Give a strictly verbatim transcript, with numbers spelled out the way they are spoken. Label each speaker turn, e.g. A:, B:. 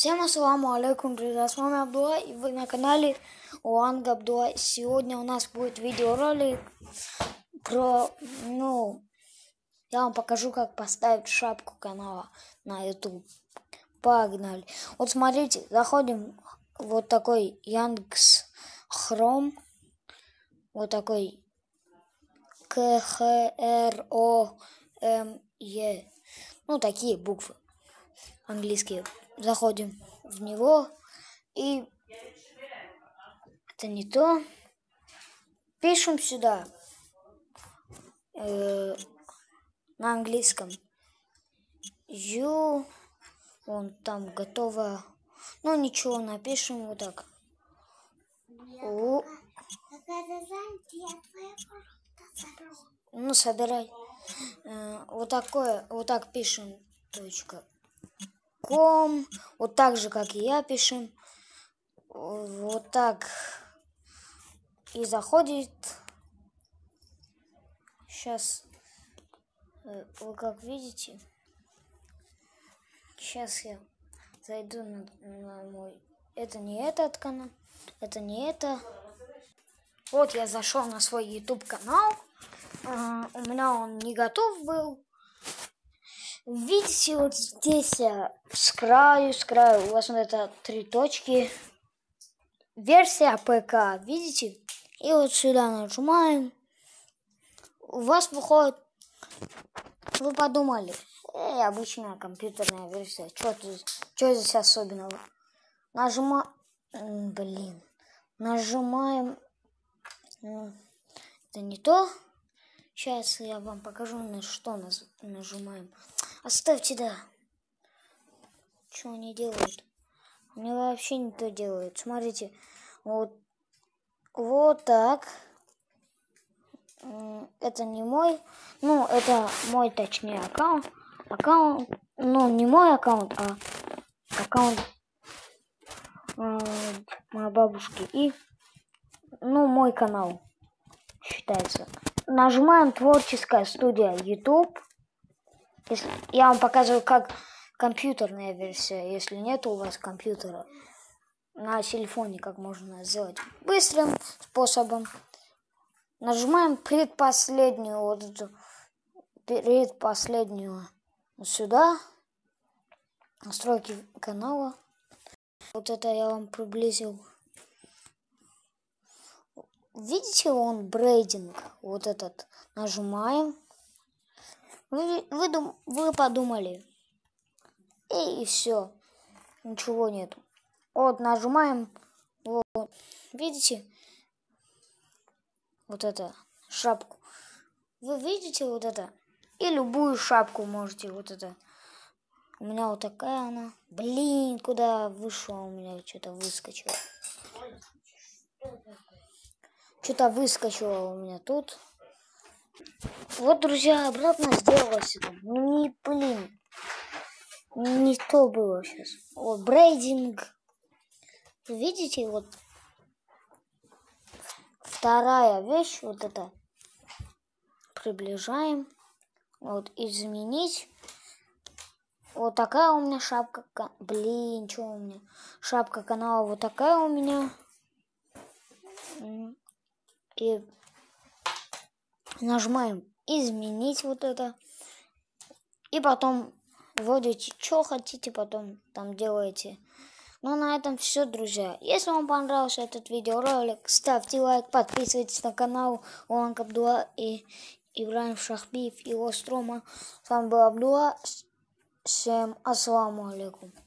A: Всем ассаламу алейкум, друзья, с вами Абдулла, и вы на канале Уанг Абдулла. Сегодня у нас будет видеоролик про, ну, я вам покажу, как поставить шапку канала на YouTube. Погнали. Вот смотрите, заходим в вот такой Яндекс Хром, вот такой К Х Р О М Е, ну, такие буквы английские. Заходим в него, и это не то. Пишем сюда э, на английском you, вон там готово. Ну ничего, напишем вот так. У. Ну собирай. Э, вот такое, вот так пишем. Точка. Ком, вот так же, как и я, пишем. Вот так. И заходит. Сейчас, вы как видите, сейчас я зайду на, на мой... Это не этот канал, это не это. Вот я зашел на свой YouTube канал. Uh, у меня он не готов был. Видите, вот здесь с краю, с краю у вас вот это три точки. Версия ПК, видите? И вот сюда нажимаем. У вас выходит, вы подумали, эй, обычная компьютерная версия, что здесь, что здесь особенного? Нажимаем, блин, нажимаем, это не то. Сейчас я вам покажу, на что нажимаем. Оставьте, да. Что они делают? Они вообще не то делают. Смотрите, вот, вот так. Это не мой, ну, это мой, точнее, аккаунт. Аккаунт, ну, не мой аккаунт, а аккаунт э, моей бабушки. И, ну, мой канал считается. Нажимаем творческая студия YouTube. Если, я вам показываю, как компьютерная версия. Если нет у вас компьютера на телефоне, как можно сделать быстрым способом. Нажимаем предпоследнюю, вот эту, предпоследнюю сюда, настройки канала. Вот это я вам приблизил. Видите, он брейдинг, вот этот. Нажимаем. Вы, вы, дум, вы подумали. И, и все. Ничего нету. Вот нажимаем. Вот. Видите? Вот это шапку. Вы видите вот это? И любую шапку можете вот это. У меня вот такая она. Блин, куда вышло у меня? Что-то выскочило. Что-то выскочило у меня тут. Вот, друзья, обратно сделалось это. Ну, не, блин. Не то было сейчас. Вот, брейдинг. Вы видите, вот. Вторая вещь, вот это. Приближаем. Вот, изменить. Вот такая у меня шапка. Блин, что у меня? Шапка канала вот такая у меня. И нажимаем изменить вот это. И потом вводите, что хотите, потом там делаете. Ну, на этом все, друзья. Если вам понравился этот видеоролик, ставьте лайк, подписывайтесь на канал Уанг Абдулла и Ибрагим Шахбиев, его Строма. С вами был Абдулла. Всем ассаламу алейкум.